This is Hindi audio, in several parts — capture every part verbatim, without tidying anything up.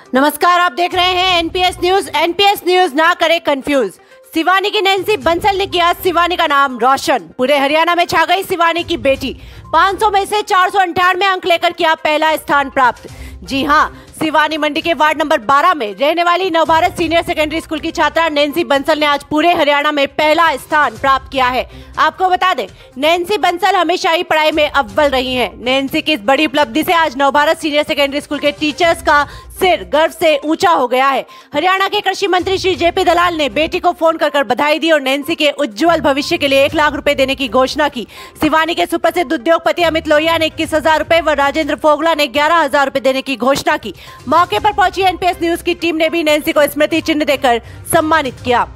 नमस्कार, आप देख रहे हैं एनपीएस न्यूज। एनपीएस न्यूज ना करे कंफ्यूज। सिवानी की नैन्सी बंसल ने किया सिवानी का नाम रोशन। पूरे हरियाणा में छा गई सिवानी की बेटी। पाँच सौ में से चार सौ अंठानवे अंक लेकर किया पहला स्थान प्राप्त। जी हां, सिवानी मंडी के वार्ड नंबर बारह में रहने वाली नवभारत सीनियर सेकेंडरी स्कूल की छात्रा नैन्सी बंसल ने आज पूरे हरियाणा में पहला स्थान प्राप्त किया है। आपको बता दें, नैन्सी बंसल हमेशा ही पढ़ाई में अव्वल रही हैं। नैन्सी की इस बड़ी उपलब्धि से आज नवभारत सीनियर सेकेंडरी स्कूल के टीचर्स का सिर गर्व से ऊंचा हो गया है। हरियाणा के कृषि मंत्री श्री जेपी दलाल ने बेटी को फोन कर कर बधाई दी और नैन्सी के उज्जवल भविष्य के लिए एक लाख रुपए देने की घोषणा की। सिवानी के सुप्रसिद्ध उद्योगपति अमित लोहिया ने इक्कीस हजार रुपए व राजेंद्र फोगला ने ग्यारह हजार रुपए देने की घोषणा की। मौके पर पहुंची एनपीएस न्यूज की टीम ने भी नैन्सी को स्मृति चिन्ह देकर सम्मानित किया।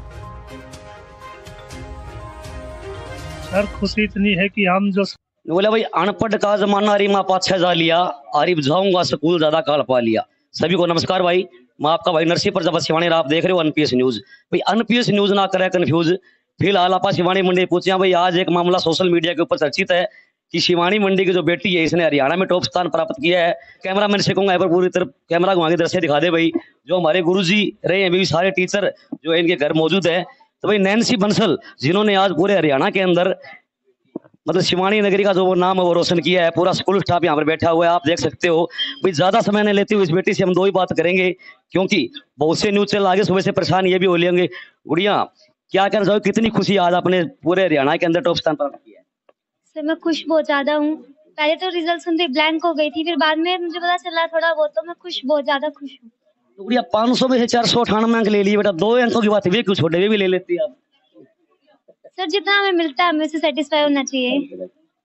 सर, खुशी इतनी है कि हम जो बोले भाई अनपढ़ का जमाना अरे माँ पाँच छह जा लिया, अरे जाऊंगा स्कूल ज्यादा काल पा लिया। सभी को नमस्कार भाई, मैं आपका भाई नरसी प्रजापति शिवानी, आप देख रहे हो एनपीएस न्यूज। भाई एनपीएस न्यूज ना करे कंफ्यूज। फिलहाल आप शिवानी मंडी पूछे भाई, आज एक मामला सोशल मीडिया के ऊपर चर्चित है कि शिवानी मंडी की जो बेटी है इसने हरियाणा में टॉप स्थान प्राप्त किया है। कैमरा मैन से कहूंगा पूरी तरफ कैमरा घुमा के दृश्य दिखा दे भाई। जो हमारे गुरुजी रहे हैं, भी सारे टीचर जो है इनके घर मौजूद है। तो भाई नैन्सी बंसल जिन्होंने आज पूरे हरियाणा के अंदर मतलब शिवानी नगरी का जो वो नाम है वो रोशन किया है। पूरा स्कूल स्टाफ यहाँ पर बैठा हुआ है, आप देख सकते हो। भाई ज्यादा समय नहीं लेते हुए इस बेटी से हम दो ही बात करेंगे, क्योंकि बहुत से न्यूज चैनल आगे सुबह से परेशान ये भी हो लेंगे। गुड़िया, क्या कहना चाहो, कितनी खुशी आज अपने पूरे हरियाणा के अंदर टॉप स्थान प्राप्त किया है? सर, मैं खुश बहुत ज्यादा हूँ। पहले तो रिजल्ट सुनते ब्लैंक हो गई थी, फिर बाद में मुझे पता चला थोड़ा बहुत, तो मैं खुश, बहुत ज्यादा खुश हूँ। तो गुड़िया, पाँच सौ में से चार सौ अठानवे अंक ले लिए बेटा, दो अंकों की बात है, क्यों छोटे भी ले लेती है आप? सर, जितना हमें मिलता है हमें से सेटिस्फाई होना चाहिए।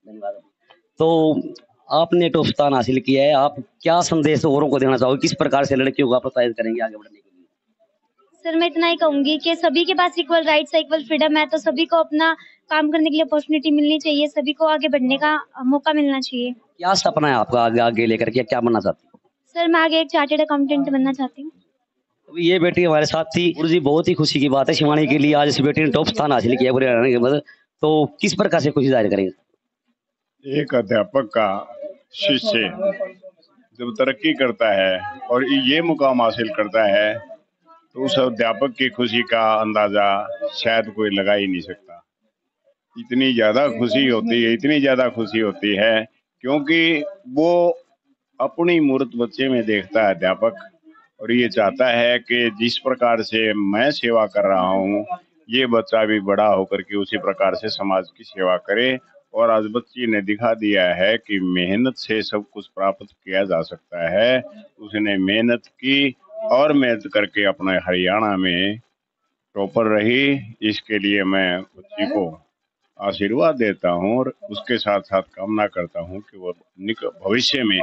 तो आपने टॉप स्थान हासिल किया है, आप क्या संदेश औरों को देना चाहोगे? किस प्रकार से लड़कियों को प्रोत्साहित करेंगे आगे बढ़ने के लिए? सर, मैं इतना ही कहूंगी कि सभी के पास इक्वल राइट्स, इक्वल फ्रीडम है, तो सभी को अपना काम करने के लिए अपॉर्चुनिटी मिलनी चाहिए, सभी को आगे बढ़ने का मौका मिलना चाहिए। क्या सपना है आपका आगे आगे लेकर के, क्या बनना चाहती है? सर, मैं आगे एक चार्टेड अकाउंटेंट बनना चाहती हूँ। ये बेटी हमारे साथ थी। गुरुजी, बहुत ही खुशी की बात है शिवानी के लिए, आज इस बेटी ने टॉप स्थान हासिल किया पूरे हरियाणा के अंदर। तो किस प्रकार से खुशी जाहिर करेंगे? एक अध्यापक का शिष्य जब तरक्की करता है और ये मुकाम हासिल करता है तो उस अध्यापक की खुशी का अंदाजा शायद कोई लगा ही नहीं सकता। इतनी ज्यादा खुशी होती है, इतनी ज्यादा खुशी होती है क्योंकि वो अपनी मूर्त बच्चे में देखता है अध्यापक, और ये चाहता है कि जिस प्रकार से मैं सेवा कर रहा हूँ ये बच्चा भी बड़ा होकर के उसी प्रकार से समाज की सेवा करे। और आज बच्ची ने दिखा दिया है कि मेहनत से सब कुछ प्राप्त किया जा सकता है। उसने मेहनत की और मेहनत करके अपने हरियाणा में टॉपर रही। इसके लिए मैं बच्ची को आशीर्वाद देता हूँ और उसके साथ साथ कामना करता हूँ कि वो निकट भविष्य में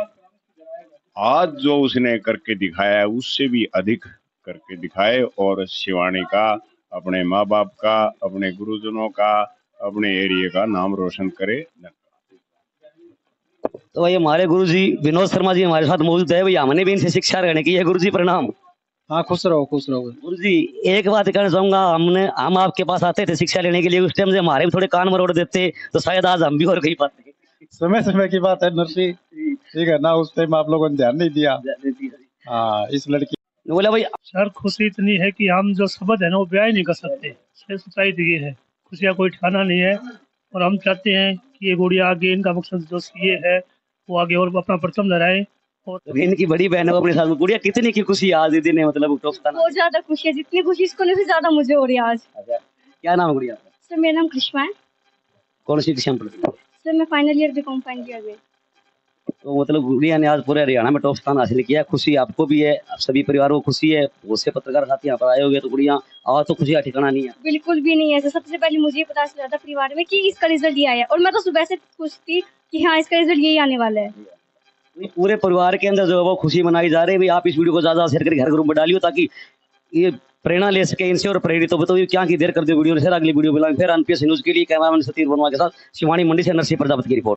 आज जो उसने करके दिखाया है उससे भी अधिक करके दिखाए और शिवानी का, अपने माँ बाप का, अपने गुरुजनों का, अपने एरिया का नाम रोशन करे। तो भाई हमारे गुरुजी विनोद शर्मा जी हमारे साथ मौजूद है। भैया हमने भी इनसे शिक्षा रहने की है। गुरुजी प्रणाम। हाँ, खुश रहो खुश रहो। गुरुजी, एक बात कहना चाहूंगा, हमने हम आपके पास आते थे शिक्षा लेने के लिए, उस टाइम से हमारे भी थोड़े कान मरोड़ देते तो शायद आज हम भी और कहीं पाते। समय समय की बात है नरसी, ठीक है ना, उस टाइम आप लोगों ने ध्यान नहीं दिया। हाँ, इस लड़की बोला भाई सर, खुशी इतनी है कि हम जो शब्द है ना वो बयान नहीं कर सकते। सच्चाई तो ये है, खुशियाँ कोई ठिकाना नहीं है और हम चाहते हैं कि ये गुड़िया आगे, इनका मकसद जो ये है वो आगे और अपना परचम लहराए। और इनकी बड़ी बहन है अपने साथ। गुड़िया, कितनी की खुशी आज दिन है, मतलब टॉप स्थान? बहुत ज्यादा खुशी है, जितनी खुशी इसको नहीं ज्यादा मुझे हो रही है आज। क्या नाम है गुड़िया? सर, मेरा नाम कृष्णा है। कौन सी कक्षा में पढ़ती है? सर, मैं final year BCom final year में। तो मतलब गुड़िया ने आज पूरे हरियाणा में टॉप स्थान हासिल किया। खुशी आपको भी है, सभी परिवार को खुशी है। बहुत से पत्रकार साथी यहाँ पर आए हुए, तो गुड़िया आज तो खुशी का ठिकाना नहीं है? बिल्कुल भी नहीं है। सबसे पहले मुझे पता चला था परिवार में कि इसका रिजल्ट ये आया और मैं तो सुबह से खुश थी कि हाँ, इसका रिजल्ट यही आने वाला है। पूरे परिवार के अंदर जो है वो खुशी मनाई जा रही है। भाई आप इस वीडियो को ज्यादा शेयर करके घर ग्रुप में डालियो ताकि ये प्रेरणा ले सके इनसे और प्रेरित हो। तो क्या की देर कर दो वीडियो, फिर अगली वीडियो मिला फिर एनपीएस न्यूज के लिए कैमरामैन सतीश वर्मा के साथ शिवानी मंडी से नरसी प्रजापति की रिपोर्ट।